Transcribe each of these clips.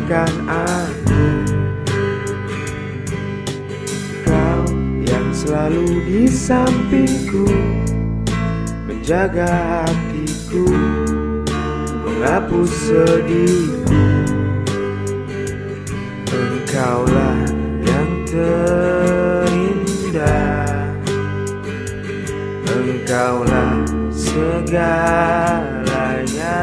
menenangkan aku. Kau yang selalu di sampingku, menjaga hatiku, menghapus sedihku. Engkaulah yang terindah, Engkaulah segalanya.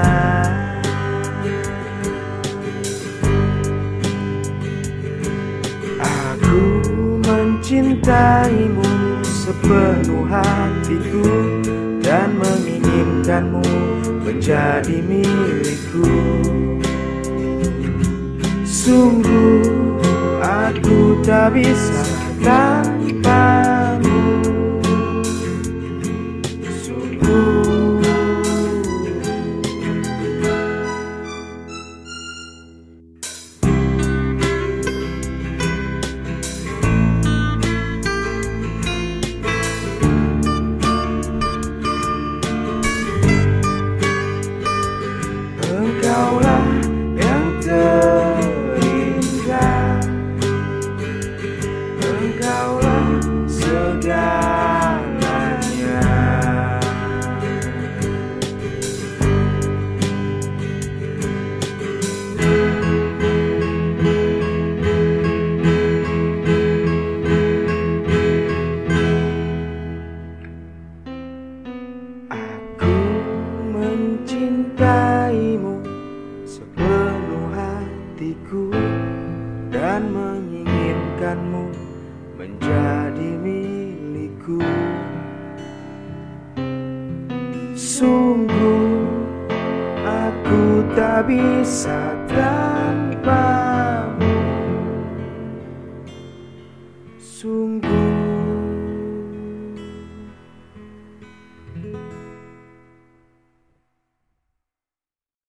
Aku mencintaimu sepenuh hatiku dan menginginkanmu menjadi milikku. Sungguh aku tak bisa tanpamu. Sungguh Engkaulah yang terindah, Engkaulah segalanya. Aku mencintaimu sepenuh hatiku dan menginginkanmu menjadi milikku. Sungguh aku tak bisa tanpamu. Sungguh